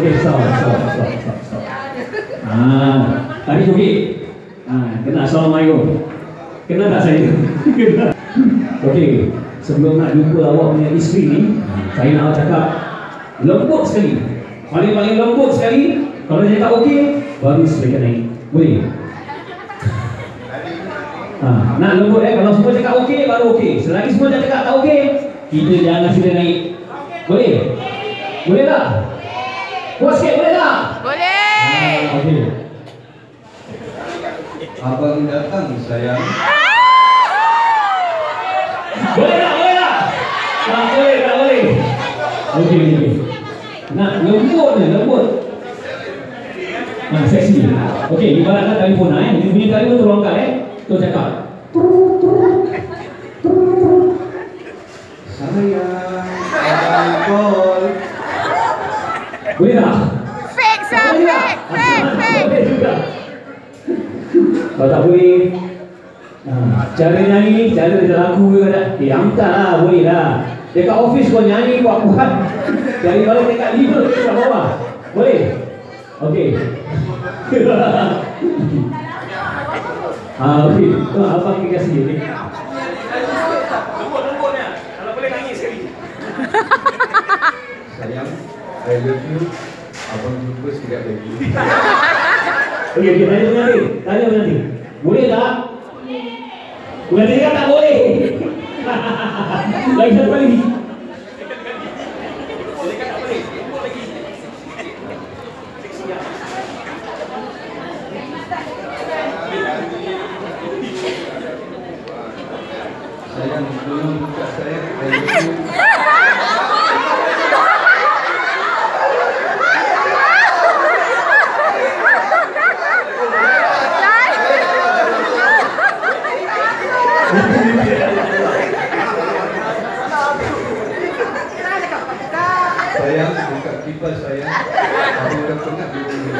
Okey, stop. Tadi okey. Kena Assalamualaikum. Kena tak saya? Kena. Okey, sebelum nak jumpa awak punya isteri ni, saya nak cakap lembut sekali. Paling lembut sekali. Kalau dia cakap okey, baru saya naik. Boleh? Nak lembut kalau semua cakap okey, baru okey. Selagi semua dah cakap tak okey, kita jangan sudah naik. Boleh? Boleh tak? Puas sikit boleh tak? Boleh. Okey. Abang datang sayang. Boleh tak? Boleh tak? Tak boleh. Okey. Nak lembut ni, lembut. Seksi. Okey, ibaratkan telefon dia punya telefon tu angkat tu cakap. Sayang, abang call. Boleh tak? Fake sah, fake. Boleh juga. Kalau tak boleh, cara nyanyi, cara lagu ke tak? Hantar lah, boleh lah. Dekat office kau nyanyi kuat-kuat. Dari bawah dekat liver ke bawah. Boleh? Okey. Okey. Abang kita kasih okey. Lembut-lembutnya. Kalau boleh nangis sekali. Sayang, I love you. Abang jumpa sekejap lagi. Okey, tanya pengantin. Boleh tak? Pengantin kan tak boleh. Lagi satu kali. Sayang, tolong buka saya. I love you. Sayang, buka kipas sayang. Aku dah penat di rumah.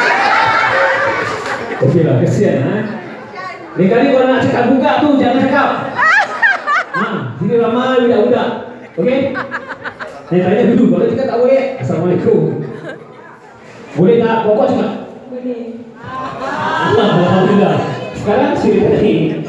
Okeylah, kesian Ni kali kalau nak cakap buka tu jangan cakap. Sini ramai budak-budak. Okey? Saya tanya dulu, kalau cakap tak boleh, Assalamualaikum. Boleh tak? Pokok cakap. Boleh. Alhamdulillah. Sekarang sini tadi.